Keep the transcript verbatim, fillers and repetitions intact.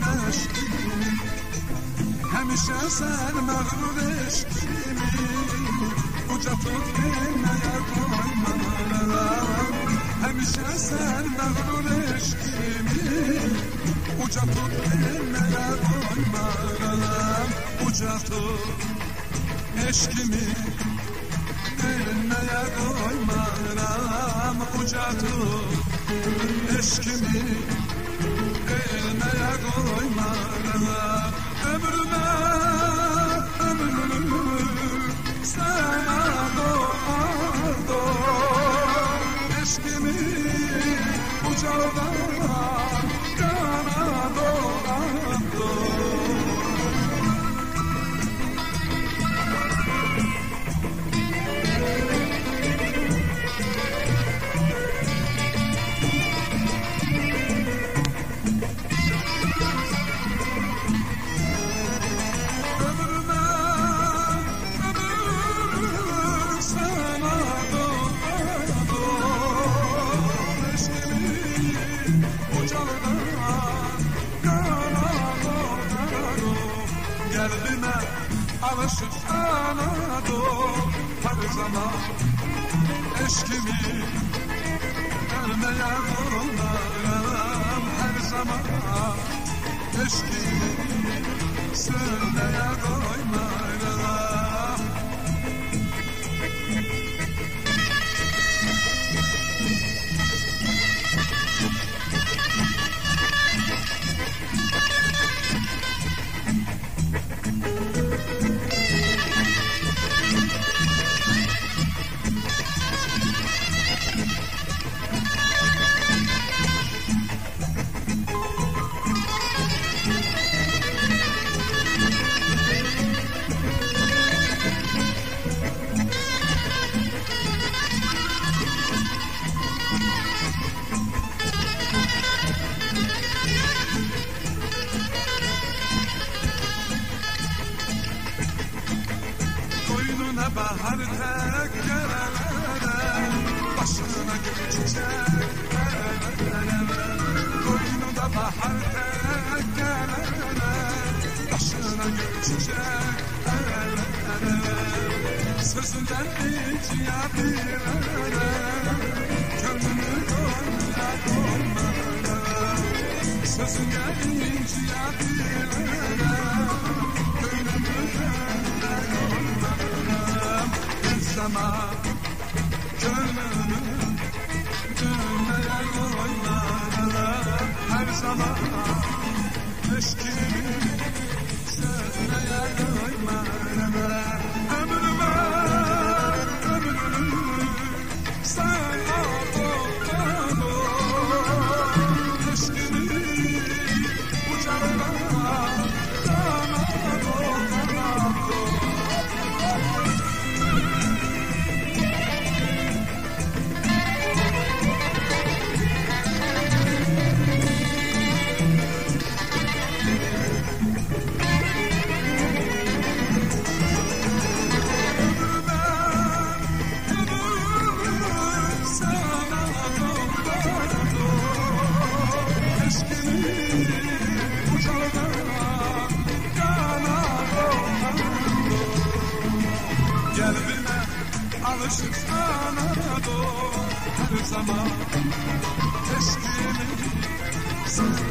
eşkimi Həmişə sən məğrur eşkimi Uca tut bilməyə qoymaram Həmişə sən məğrur eşkimi Uca tut bilməyə qoymaram Uca tut eşkimi bilməyə qoymaram Uca tut eşkimi bilməyə qoymaram Ömrümə, ömrümü sana doğardım Eşkimi ucaldan kana doğardım Alışıp sana doğ her zaman eşkimi ölmeye zorundayım her zaman eşkimi sönmeye koymayalım Bahar tek gelene başına gül çiçek koynunda bahar tek gelene başına gül çiçek sözünden hiç yabilene gönlünü koyma koyma sözünden hiç yabilene gönlünü koyma koyma zaman gönlümü dönmeye koymadım her zaman eşkimi sönmeye koymadım ömrüme ömrümü sana doğmadım eşkimi ucağına alışıp sana doğ her zaman eşkimi